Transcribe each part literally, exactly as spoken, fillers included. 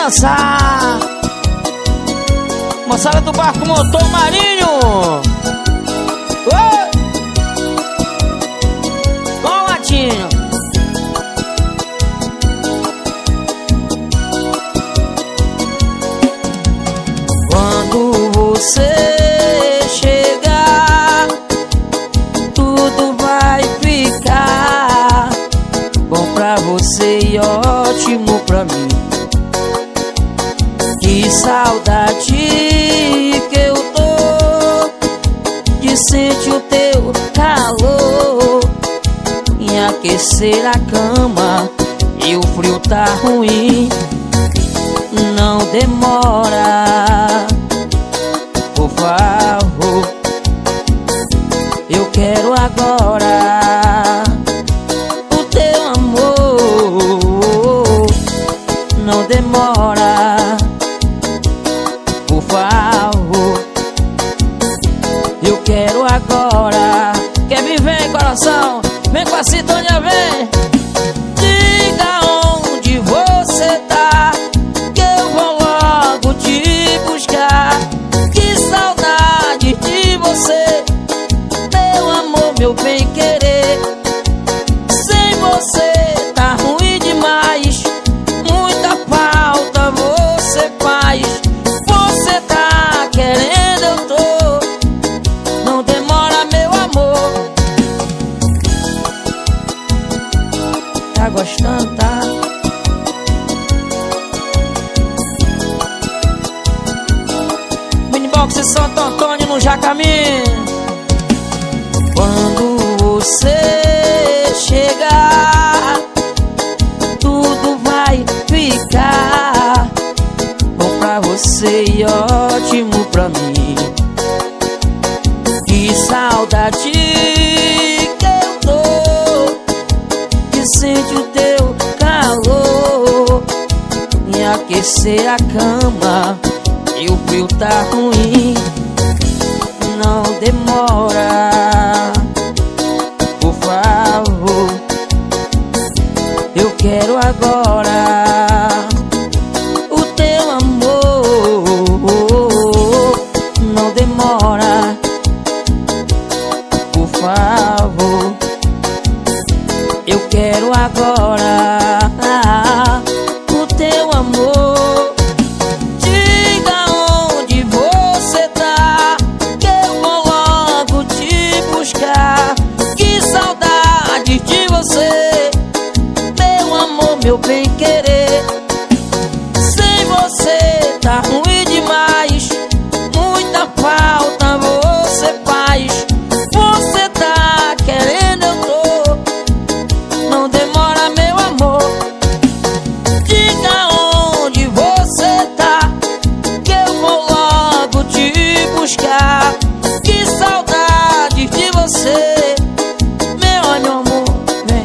dançar. Moçada do barco motor marinho. Oi! Com o latinho. Quando você chegar, tudo vai ficar bom pra você e ótimo pra mim. Que saudade que eu tô de sentir o teu calor e aquecer a cama, e o frio tá ruim. Não demora, por favor, eu quero agora o teu amor. Não demora, por favor, eu quero agora. Quer me ver, coração? Vem com a sintonia, vem. Diga onde você tá, que eu vou logo te buscar. Que saudade de você, meu amor, meu bem querer. Sem você tá ruim demais, muita falta você faz. Você tá querendo, eu tô. Não demora, meu amor. Tá gostando, tá? Minibox Santo Antônio no Jacamim. Quando você chegar, tudo vai ficar bom pra você e ótimo pra mim. Que saudade que eu tô de sentir o teu calor e aquecer a cama, e o frio tá ruim. Não demora, por favor, eu quero agora o teu amor. Não demora, por favor, eu quero agora o teu amor. Diga onde você tá, que eu vou logo te buscar. Que saudade de você, meu amor, meu bem querer. Sem você tá ruim demais, muita falta você faz. Você tá querendo, eu tô. Não demora, meu amor. Diga onde você tá, que eu vou logo te buscar. Que saudade de você, meu ai, meu amor, vem.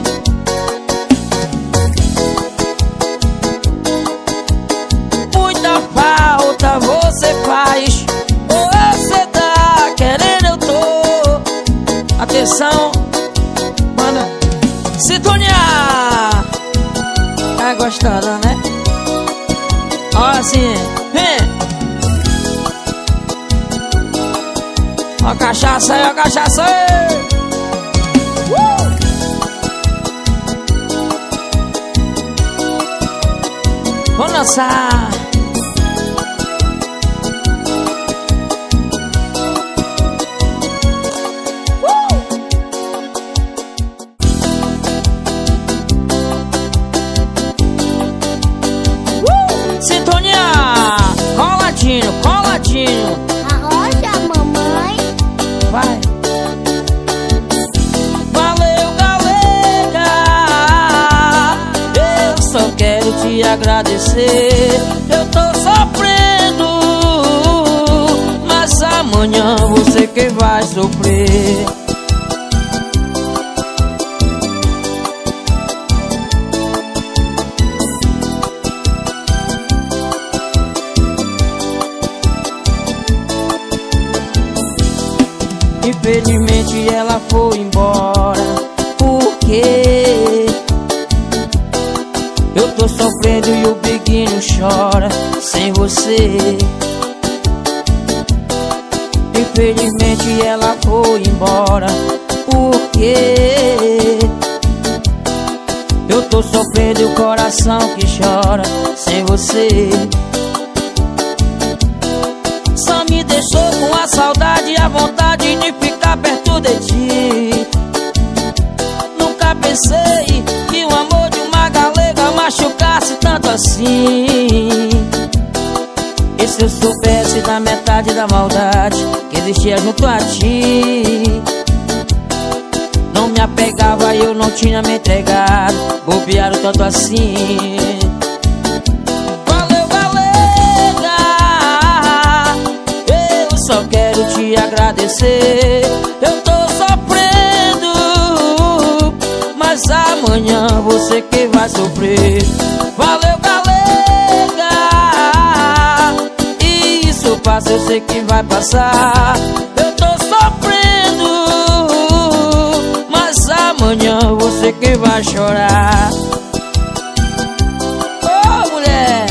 Muita falta você faz. Você tá querendo, eu tô. Atenção, manda sintonia. Tá gostando, né? Olha assim, vem. Ó a cachaça aí, ó a cachaça aí. Uh! Vamos dançar. Sintonia, coladinho, coladinho. Arrocha, mamãe. Vai. Valeu, galega. Eu só quero te agradecer. Eu tô sofrendo, mas amanhã você que vai sofrer. Infelizmente ela foi embora, porque eu tô tô sofrendo e o biguinho chora sem você. Infelizmente ela foi embora. Por quê? Eu tô sofrendo e o coração que chora sem você. Só me deixou com a saudade e a vontade de ficar perto de ti. Nunca pensei que o amor de uma galega machucasse tanto assim. E se eu soubesse da metade da maldade que existia junto a ti, não me apegava e eu não tinha me entregado, bobearam tanto assim. Valeu, galega, eu só quero te agradecer. Eu tô sofrendo, mas amanhã você que vai sofrer. Valeu, galega, isso passa, eu sei que vai passar. Eu tô sofrendo, mas amanhã você que vai chorar. Ô, oh, mulher,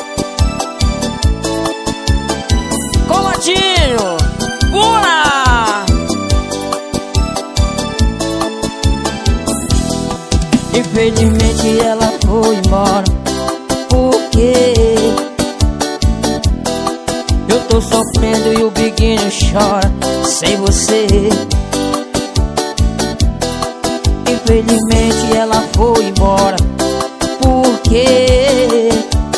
Colatinho, pula! Infelizmente ela foi embora. Por quê? Eu tô sofrendo e o biguinho chora sem você. Infelizmente ela foi embora. Por quê?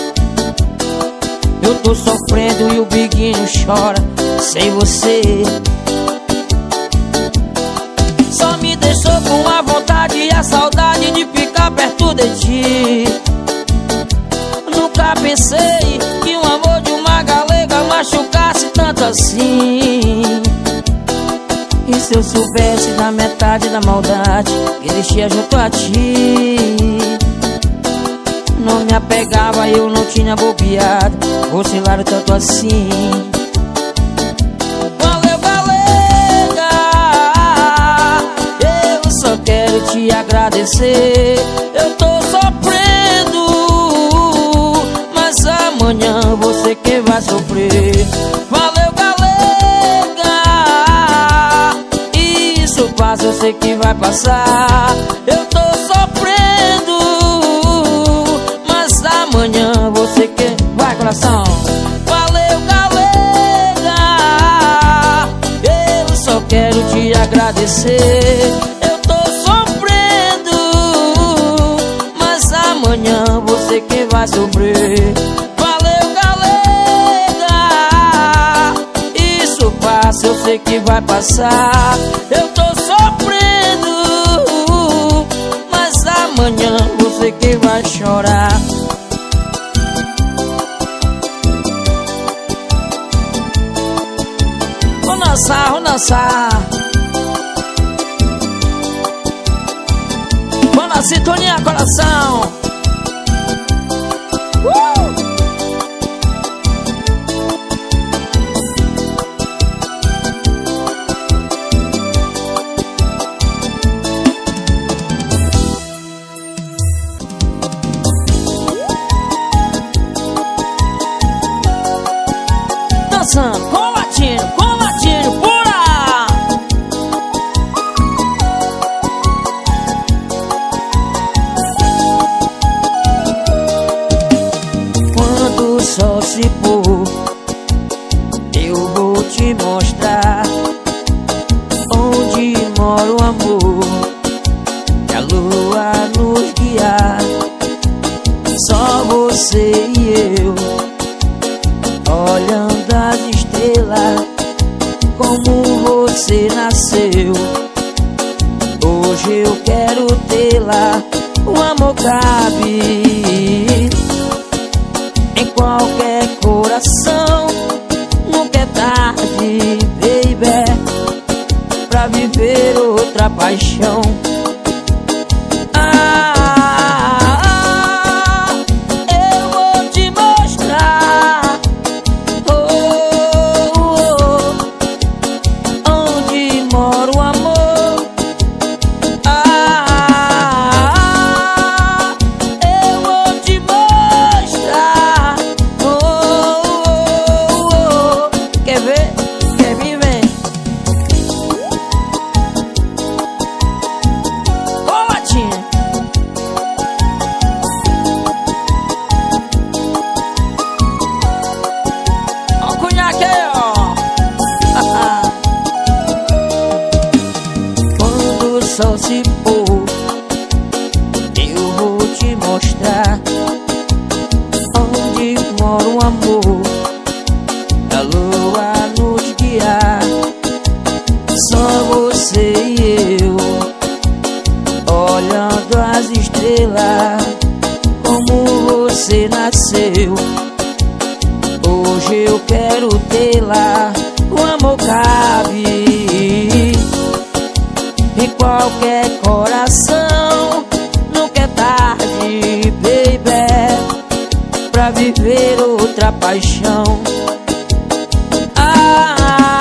Eu tô sofrendo e o biguinho chora sem você. Só me deixou com a vontade e a saudade de ficar perto de ti. Nunca pensei que o amor de uma galega machucasse tanto assim. E se eu soubesse da metade da maldade que existia junto a ti, não me apegava e eu não tinha bobeado, oscilaram tanto assim. Valeu, galega, eu só quero te agradecer. Eu tô sofrendo, mas amanhã você que vai sofrer. Valeu, galega, isso passa, eu sei que vai passar. Eu tô sofrendo, mas amanhã você que... Vai, coração! Valeu, galega, eu só quero te agradecer. Eu tô sofrendo, mas amanhã você que vai sofrer. Valeu, galega, isso passa, eu sei que vai passar. Eu tô sofrendo, mas amanhã você que vai chorar. Vou dançar, vou dançar. Vou na sintonia, coração. Uh! Dançando, com latino, com latino, pura! Quando o sol se pôr, eu vou te mostrar onde mora o amor, que a lua nos guiar. Só você e eu, olhando as estrelas, como você nasceu. Hoje eu quero tê-la, o amor cabe em qualquer coração. Nunca é tarde, baby, pra viver outra paixão. Te se for, eu vou te mostrar onde mora o amor. A lua nos guiar, só você e eu, olhando as estrelas, como você nasceu. Hoje eu quero tê-la, o amor cabe em qualquer coração. Nunca é tarde, baby, pra viver outra paixão. Ah,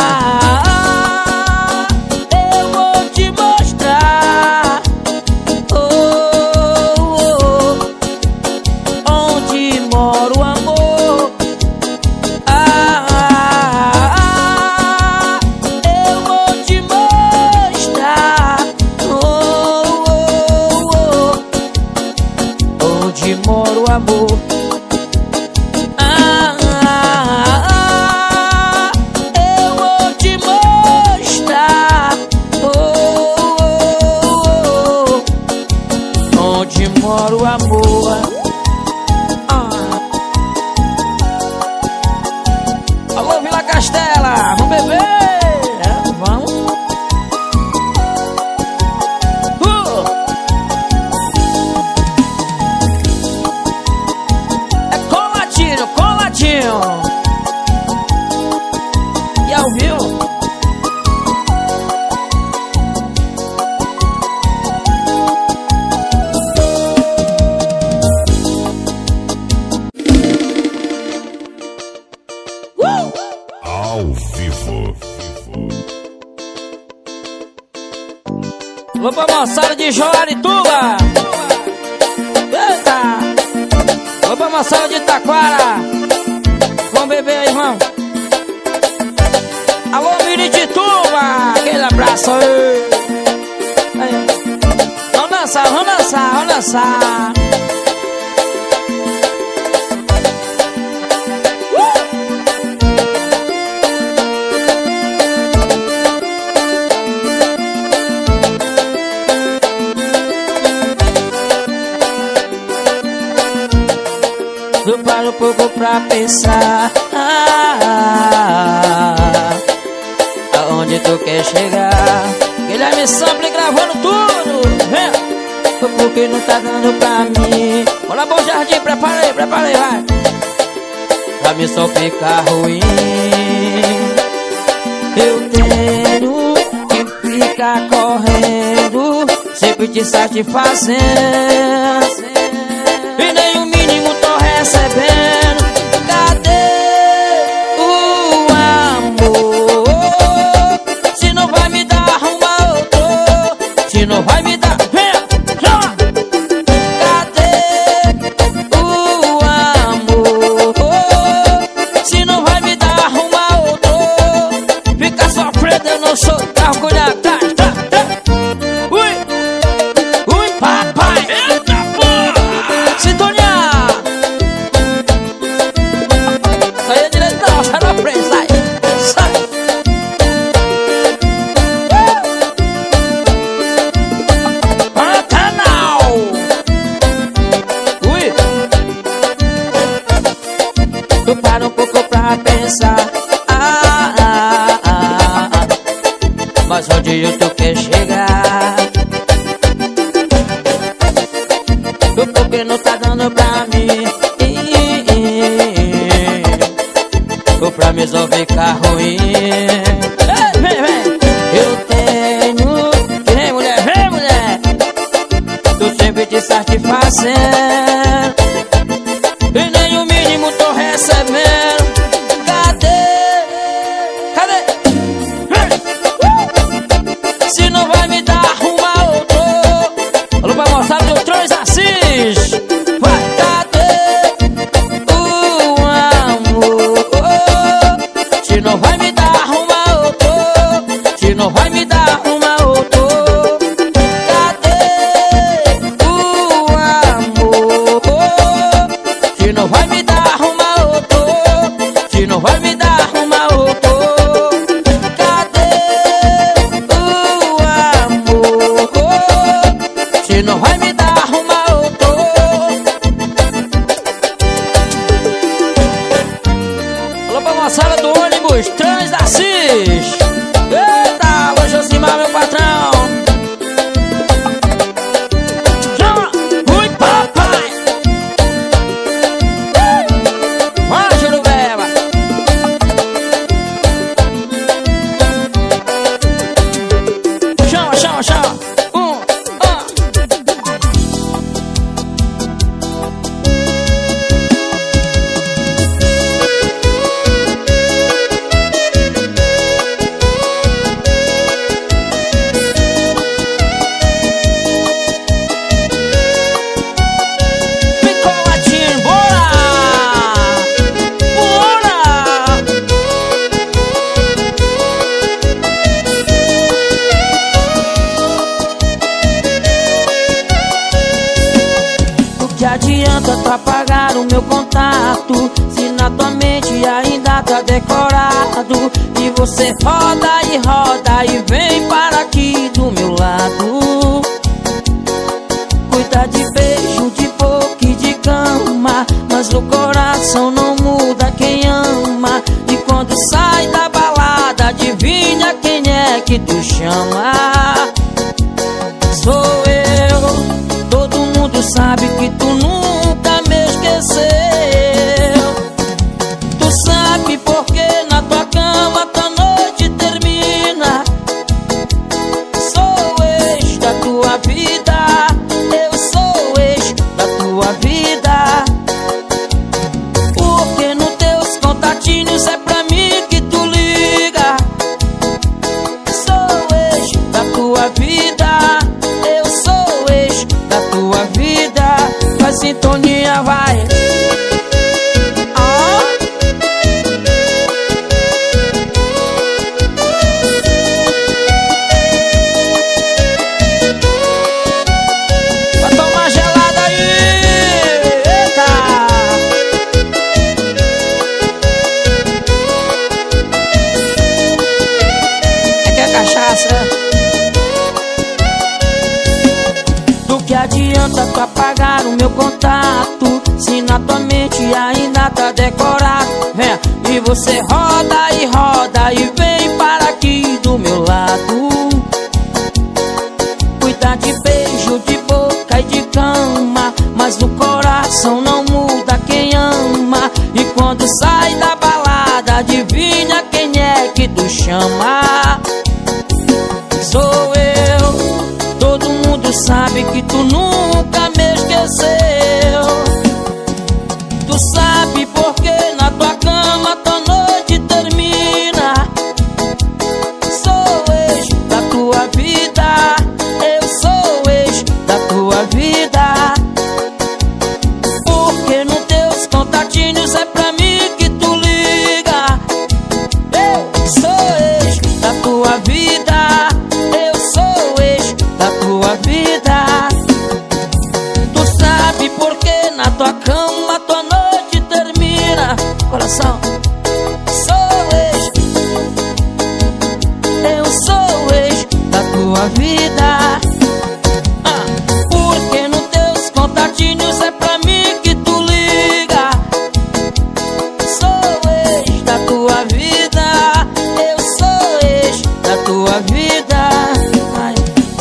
ah, eu vou te mostrar oh, oh, onde mora o amor. Ah, ah, eu vou te mostrar oh, oh, oh, onde mora o amor. Ah, ah, ah, eu vou te mostrar oh, oh, oh, onde mora o amor. Ah. Alô, Vila Castela, vamos beber? É, vamos. Uh! É coladinho, coladinho. E ao vivo? Uh! Ao vivo. Vou pra moçada de Joarituba. Eita! Vou pra moçada de Taquara. Vamos beber aí, irmão. Alô, Miritituba. Aquele abraço aí. Aí. Vamos dançar, vamos dançar, vamos dançar. Eu paro um pouco pra pensar ah, aonde tu quer chegar. Guilherme Sample gravando tudo, vem. Porque não tá dando pra mim. Olha, Bom Jardim, prepara aí, prepara aí, vai. Pra mim só ficar ruim. Eu tenho que ficar correndo, sempre te satisfazendo, e nem o mínimo tô recebendo. Cadê o amor? Se não vai me dar uma outro, se não vai me dar, vem, chama. Cadê o amor? Se não vai me dar uma outro, fica sofrendo, eu não sou carro, cuidado, tá, tá, tá. Ui, ui, papai, eita porra, sintonia. Sai direito, não, sai na frente, sai, sai. Pantanal. Ui. Tu para um pouco pra pensar ah, ah, ah, ah. Mas onde tu quer chegar? Tu porque não tá dando pra mim, ou pra mim só ficar ruim. Ei, vem, vem. Eu tenho, vem mulher, vem mulher, tô sempre te satisfazendo, e nem o mínimo tô recebendo. Cadê? Cadê? Vem. Uh! Se não vai meu contato, se na tua mente ainda tá decorado. E você roda e roda e vem para aqui do meu lado. Cuida de beijo, de boca e de cama, mas no coração não muda quem ama. E quando sai da balada, adivinha quem é que tu chama? Sou eu. Todo mundo sabe que tu nunca me esqueceu. Tu sabe porque na tua cama tua noite termina. Sou ex da tua vida, eu sou ex da tua vida. Porque nos teus contatinhos é pra mim que tu liga. Sou ex da tua vida, eu sou ex da tua vida. Faz sintonia, vai. Adianta tu apagar o meu contato, se na tua mente ainda tá decorado. Vem, e você roda e roda e vem para aqui do meu lado. Cuida de beijo, de boca e de cama, mas no coração não muda quem ama. E quando sai da balada, adivinha quem é que tu chama? Sou eu. Todo mundo sabe que tu nunca me esqueceu. Tu sabe porque na tua cama tua noite termina. Sou ex da tua vida, eu sou ex da tua vida. Porque nos teus contatinhos é pra mim que tu liga. Eu sou ex da tua vida, eu sou ex da tua vida. Tu sabe porque na tua cama tua noite termina. Coração, sou ex, eu sou ex da tua vida. ah, Porque nos teus contatinhos é pra mim que tu liga. Sou ex da tua vida, eu sou ex da tua vida. Ai.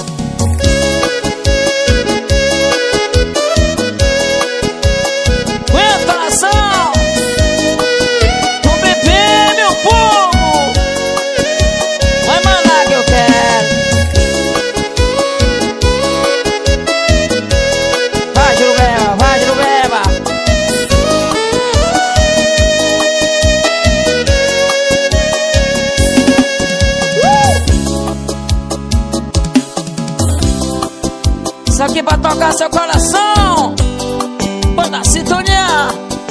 Isso aqui pra tocar seu coração. Banda Sintonia.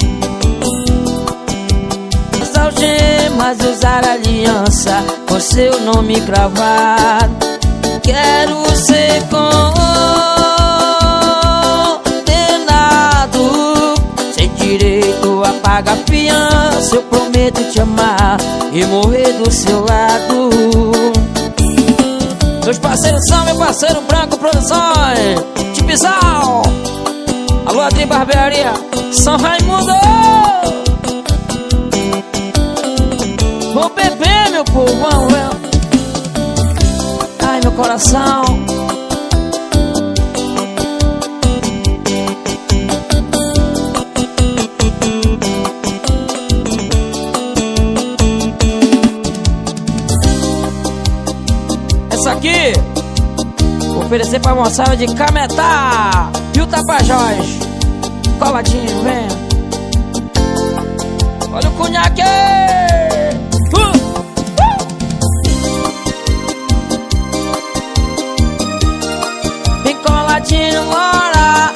As algemas, usar aliança com seu nome cravado. Quero ser condenado. Sem direito a pagar fiança, eu prometo te amar e morrer do seu lado. Meus parceiros são meu parceiro Branco Produções, Tipizal, alô Adri Barbearia, São Raimundo. Vou beber, meu povo, vamos ver. Ai, meu coração. Essa aqui vou oferecer pra moçada de Cametá e o Tapajós. Coladinho, vem. Olha o cunhaque. uh, uh. Vem coladinho, bora.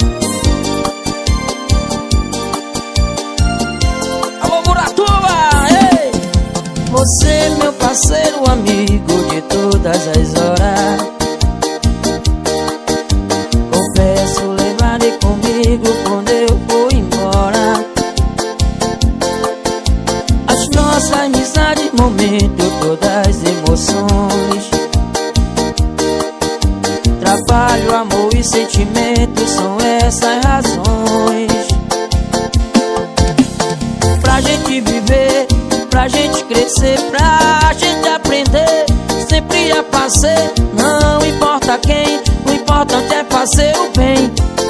Alô, Muratuba, ei. Você, meu parceiro, amigo de todas as horas. Confesso, levarei comigo quando eu for embora. e sentimento são essas razões. Pra gente viver, pra gente crescer, pra gente aprender, sempre a fazer, não importa quem, o importante é fazer o bem.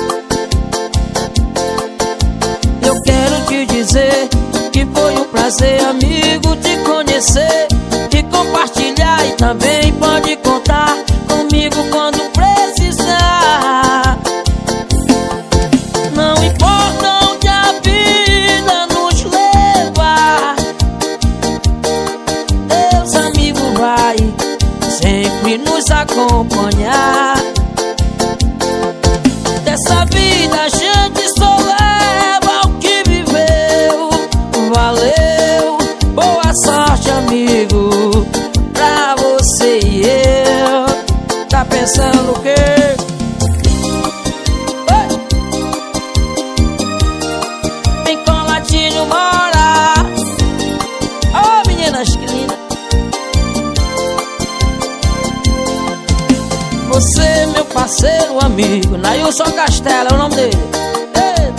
Eu quero te dizer que foi um prazer, amigo, te conhecer e compartilhar, e também pode contar comigo quando precisar. Não importa onde a vida nos levar, Deus, amigo, vai sempre nos acompanhar. Dessa vida a gente só leva o que viveu. Valeu, boa sorte, amigo, pra você e eu. Tá pensando o quê? Oi! Vem coladinho, mora. Oh, meninas que linda. Você, meu parceiro, amigo, Nailson Castelo é o nome dele. Ei.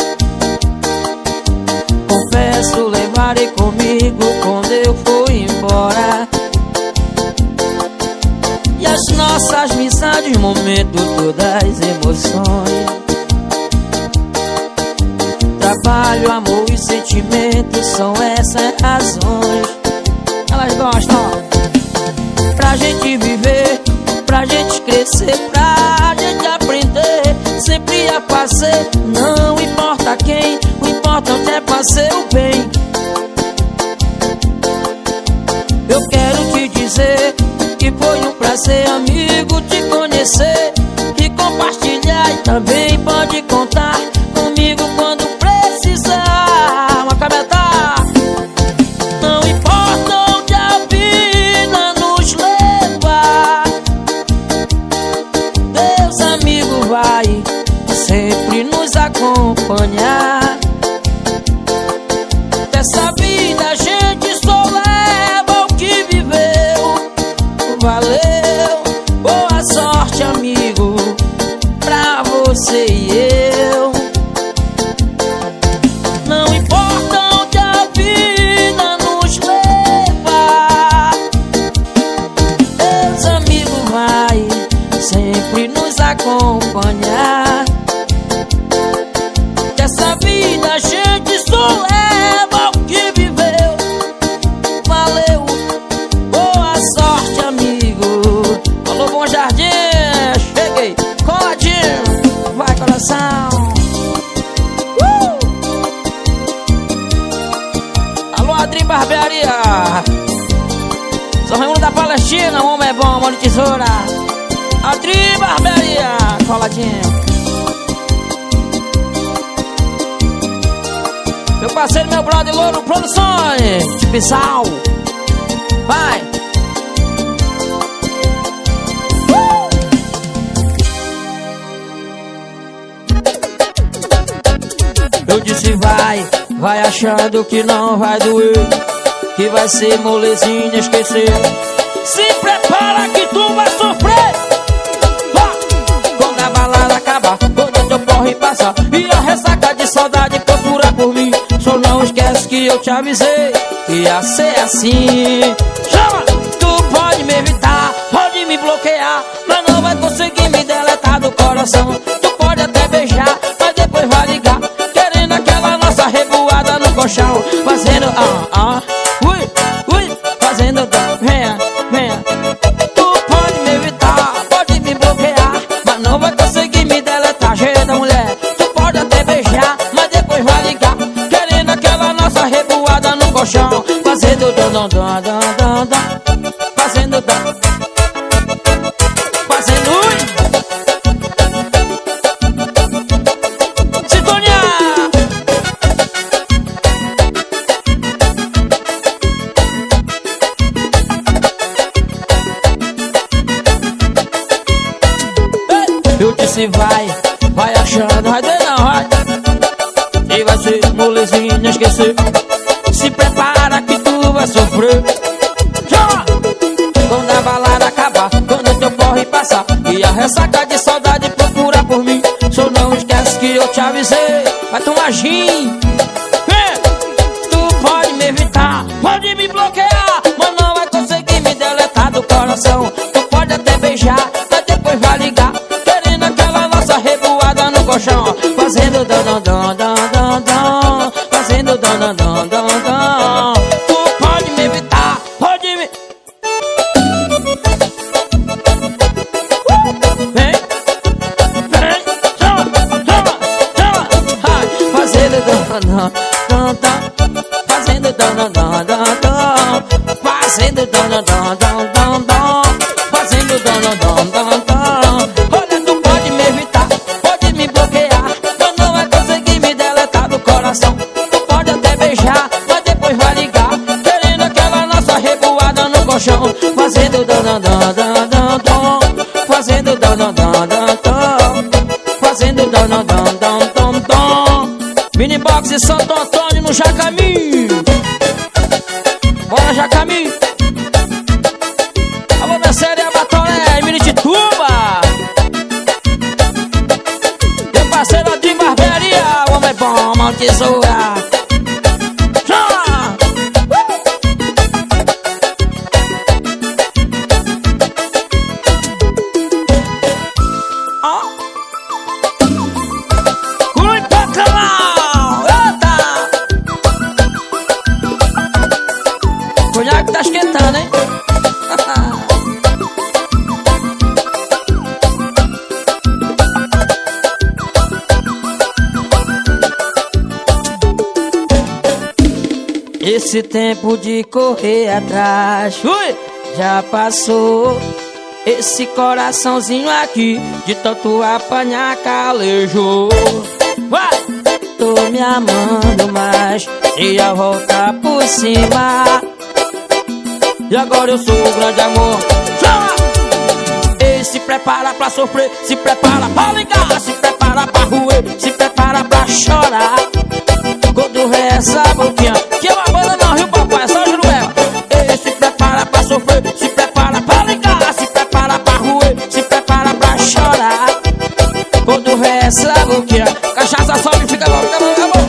Confesso, levarei comigo quando eu for embora, e as nossas amizades, momento, todas emoções. Trabalho, amor e sentimento são essas razões. Elas gostam, ó. Pra gente viver, pra gente crescer, pra gente aprender, sempre a fazer, não importa quem, o importante é fazer o bem. Eu quero te dizer que foi um prazer, amigo, te conhecer e compartilhar, e também pode contar comigo quando precisar. Uma cabeça. Não importa onde a vida nos levar, Deus, amigo, vai sempre nos acompanhar. Dessa vida a gente só leva o que viveu. Valeu, boa sorte, amigo, pra você e eu. Não importa onde a vida nos levar, Deus, amigo, vai sempre nos acompanhar. Dessa vida a gente só leva o que viveu. Valeu, boa sorte, amigo. Alô, Bom Jardim, cheguei, coladinho, vai, coração. uh! Alô, Adri Barbearia, São Raimundo da Palestina, homem é bom, mão de tesoura. Adri Barbearia, coladinho. Meu parceiro, meu brother Louro Produções, de Pissau. Vai. Uh! Eu disse vai, vai achando que não vai doer, que vai ser molezinha esquecer. Se prepara que tu vai sofrer. Quando a balada acabar, quando o teu porre passar e a ressaca de saudade procura por mim, só não esquece que eu te avisei que ia ser assim. Chama! Tu pode me evitar, pode me bloquear, mas não vai conseguir me deletar do coração. Tu pode até beijar, mas depois vai ligar, querendo aquela nossa revoada no colchão, fazendo ah, ah, ui, ui, fazendo dó, venha, venha. Tu pode me evitar, pode me bloquear, mas não vai conseguir me deletar, jeito da mulher. Tu pode até beijar, mas depois vai ligar, querendo aquela nossa revoada no colchão, fazendo dó, dó, dó, dó, dó, dó, fazendo dó, fazendo ui. Sintonia! Eu disse vai, vai achando, vai ter não, vai. E vai ser molezinha esquecer. Se prepara que tu vai sofrer. Chama! Quando a balada acabar, quando teu corre passar e a ressaca de saudade procura por mim, que eu te avisei. Vai tomar gin. Tu pode me evitar, pode me bloquear, mas não vai conseguir me deletar do coração. Tu pode até beijar, mas depois vai ligar, querendo aquela nossa revoada no colchão. Fazendo dan dan dan dan dan dan, fazendo dan dan dan dan dan. Tu pode me evitar, pode me... Vem, vem, chama, chama, chama. Ai, fazendo dan dan dan dan, fazendo dan dan dan dan dan, fazendo dan dan dan dan dan dan, fazendo dan dan dan dan dan. Olha, tu pode me evitar, pode me bloquear, mas não vai conseguir me deletar do coração. Tu pode até beijar, mas depois vai ligar, querendo aquela nossa revoada no colchão. Fazendo dan dan dan dan dan dan, fazendo dan dan dan dan dan, fazendo dan dan dan dan dan dan. Mini Box Santo Antônio no Jacami. Bora, Jacami. Alô, minha série Abatoré, Miritituba. Meu parceiro de barbearia, o homem é bom, mão tesoura. Conhaque tá esquentando, hein? Esse tempo de correr atrás, ui, já passou. Esse coraçãozinho aqui, de tanto apanhar, calejou. Vai! Tô me amando mais, ia voltar por cima. E agora eu sou o grande amor. Chama! Ei, se prepara pra sofrer, se prepara pra ligar, se prepara pra roer, se prepara pra chorar. Quando reza a boquinha, que é uma banda não, viu, papai? É só Juruela. Ei, se prepara pra sofrer, se prepara pra ligar, se prepara pra roer, se prepara pra chorar. Quando reza a boquinha, cachaça sobe, fica bom, fica bom, fica bom.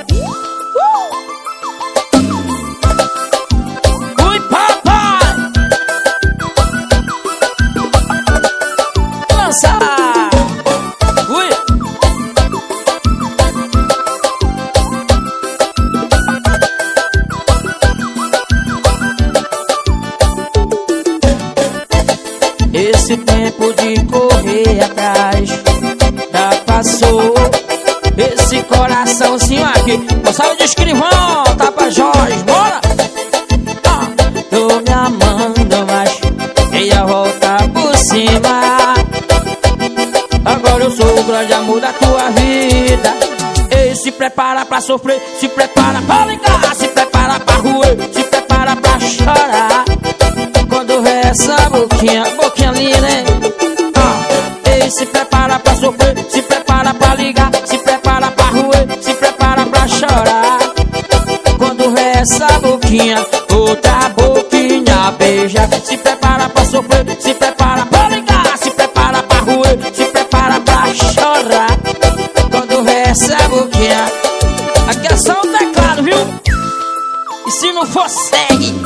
Esse tempo de correr atrás já passou. Esse coraçãozinho aqui, moçada de escrivão, Tapajós, bora! Ah, tô me amando, mas ia voltar por cima. Agora eu sou o grande amor da tua vida. Ei, se prepara pra sofrer, se prepara pra ligar, se prepara pra roer, se prepara pra chorar. Quando reza a boquinha, boquinha linda, né? Ah, ei, se prepara pra sofrer, se prepara pra ligar, se prepara pra roer, se prepara pra chorar. Quando reza a boquinha, outra boquinha beija. Se prepara pra sofrer, se prepara pra ligar, se prepara pra roer, se prepara pra chorar. Quando reza a boquinha, aqui é só o teclado, viu? E se não for, segue.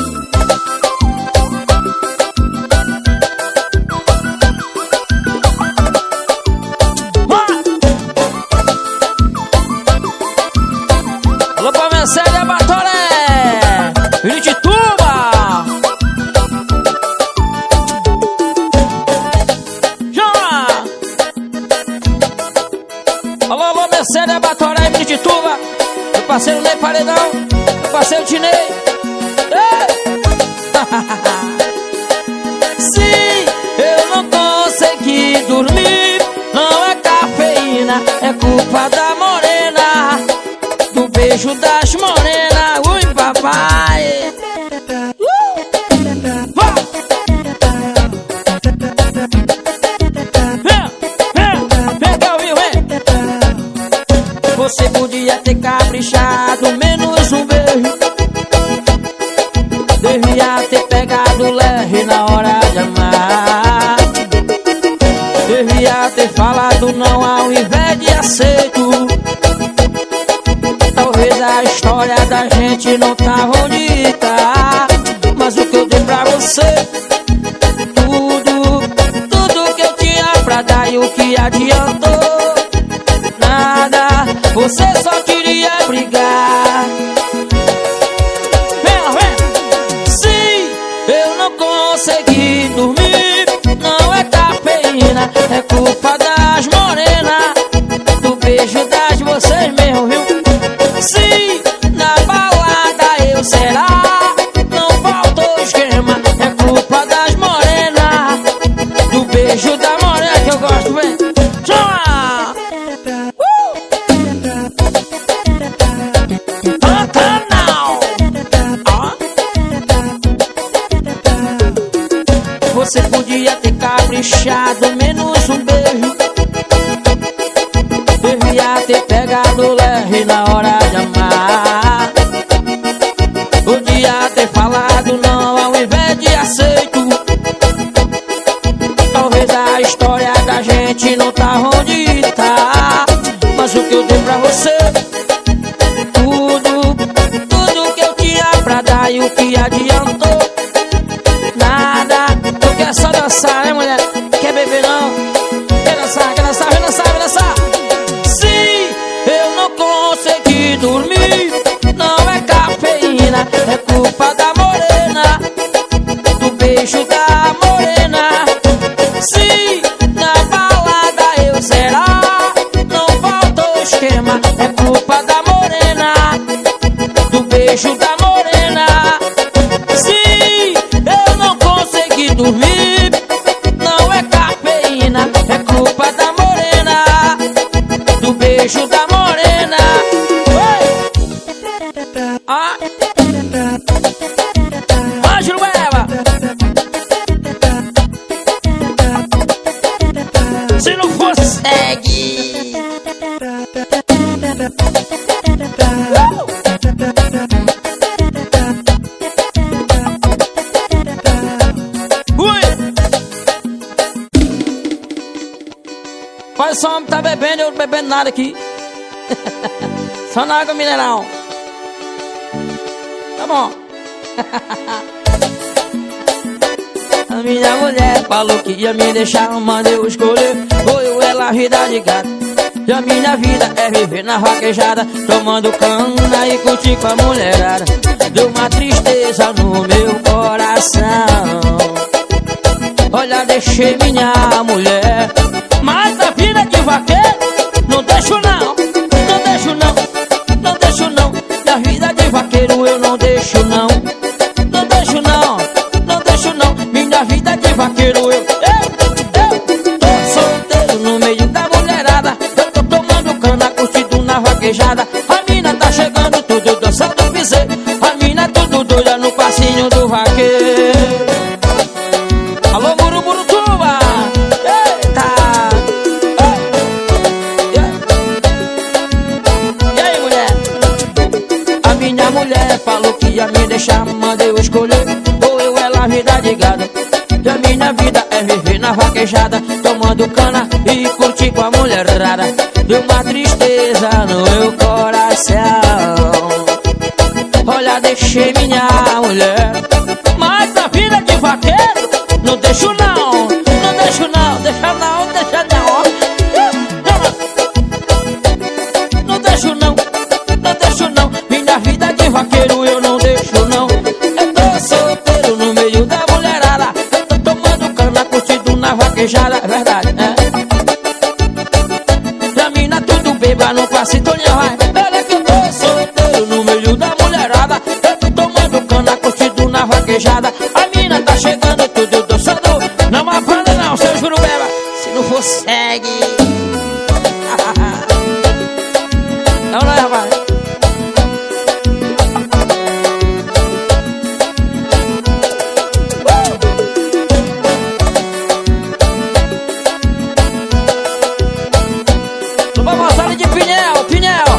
Série Abatoré, Miritituba. Chama! Alô, alô, minha série Abatoré, Miritituba. Meu parceiro Ney Paredão, meu parceiro Tinei. Se eu não consegui dormir, não é cafeína, é culpa da morena, do beijo das morenas, ui papai. Uh! Vem, vem, vem que eu vi, vem. Você podia ter caprichado, menos um beijo. Devia ter pegado leve na hora de amar. Devia ter falado não ao invés de aceito. gente não tava onde tá. Mas o que eu dei pra você, tudo, tudo que eu tinha pra dar, e o que adiantou? Nada, você só queria brigar. Vem, vem. Se eu não consegui dormir, não é cafeína, é culpa das morenas, do beijo das vocês mesmo, viu? Se na balada eu será, não faltou esquema, é culpa das morenas, do beijo da morena que eu gosto, vem. Chama! Uh! Pantanal! Ó. Você podia ter caprichado, menos um beijo. Devia ter pegado leve na hora de amar. Podia ter falado não ao invés de aceito. Talvez a história da gente não tá onde tá. Mas o que eu dei pra você, tudo, tudo que eu tinha pra dar, e o que adiantou? Nada. Tu quer só dançar, né, mulher? Quer beber não? Quer dançar, quer dançar, vem dançar, vem dançar. Se eu não consegui dormir, não é cafeína, é culpa da morena, do beijo da morena. Se na balada eu zerar, não faltou esquema, é culpa da morena, do beijo da morena. Se eu não consegui dormir, não é cafeína, é culpa da morena, do beijo da morena. Oi! Ah! Ângelo Eva! Se não consegue! Uh! Ui! Faz som, tá bebendo, eu não bebendo nada aqui. Só na água mineral. Tá bom. A minha mulher falou que ia me deixar, manda eu escolher. Ou eu ela, vida de gato. E a minha vida é viver na vaquejada, tomando cana e curtir com a mulherada. Deu uma tristeza no meu coração. Olha, deixei minha mulher, mas a vida de vaqueiro não deixo não, não deixo não, não deixo não. Da vida de vaqueiro eu não deixo não, não deixo não, não deixo não. Minha vida de vaqueiro eu, eu, eu tô solteiro no meio da mulherada. Eu tô tomando cana, curtindo na vaquejada. A mina tá chegando tudo dançando piseiro, a mina tudo doida no passinho do vaqueiro. Alô, Muruburutuba! Eita! Ei. E aí, mulher? A minha mulher falou que ia me deixar, mandei eu escolher. Ou eu ela, vida de gado. E a minha vida é viver na vaquejada, tomando cana e curtir com a mulherada. Deu uma tristeza no meu coração. Olha, deixei minha mulher, mas a vida de vaqueiro não deixo não, não deixo não, deixa não, deixa não. Não deixo não, não deixo não. Minha vida de vaqueiro eu não deixo não. Eu tô solteiro no meio da mulherada, eu tô tomando cana, curtindo na vaquejada. É verdade, né? E a mina tudo beba no passe, Toninha vai. Olha que eu tô solteiro no meio da mulherada, eu tô tomando cana, curtindo na vaquejada. A mina tá chegando tudo dançando. Não aprenda não, seu Jurubeba, se não for segue. Não, não é, rapaz. Uh! Não vai passar de Pinhel, Pinhel.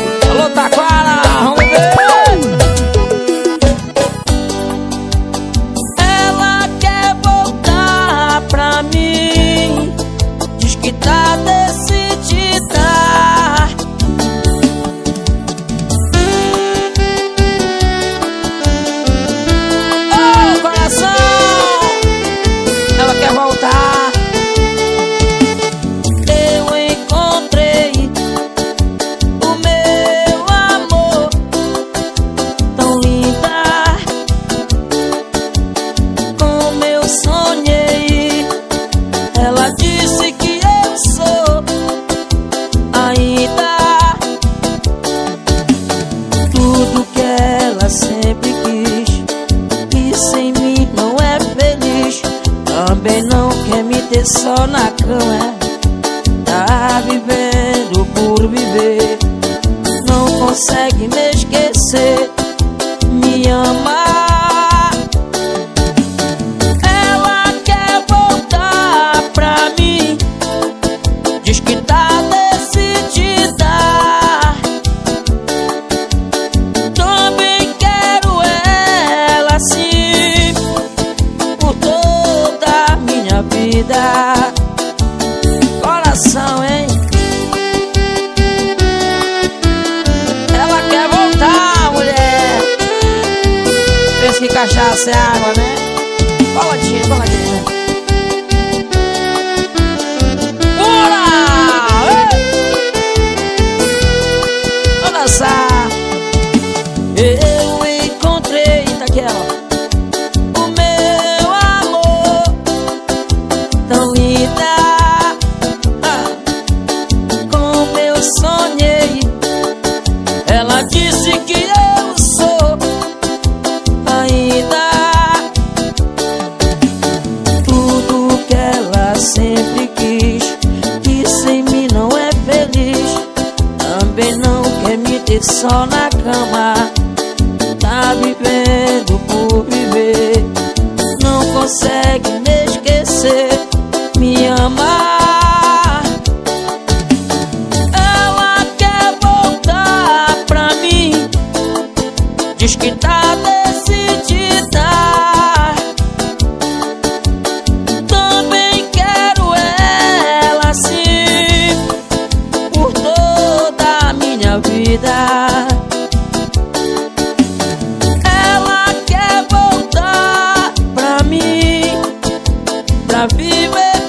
quer me ter só na cama. Tá vivendo por viver, não consegue me esquecer, me amar. Ela quer voltar pra mim, diz que tá decidida. Também quero ela assim por toda a minha vida. Coração, hein? Ela quer voltar, mulher. Pensa que cachaça é água, né? Coladinha, coladinha. Bora! Vamos dançar. Eu encontrei, tá aqui, ó, o meu amor tão linda, como eu sonhei. Ela disse que eu sou ainda tudo que ela sempre quis, que sem mim não é feliz. Também não quer me ter só na cama. Tá vivendo por viver, não consegue me esquecer, me amar. Ela quer voltar pra mim, diz que tá decidida. Também quero ela assim por toda a minha vida. Pra viver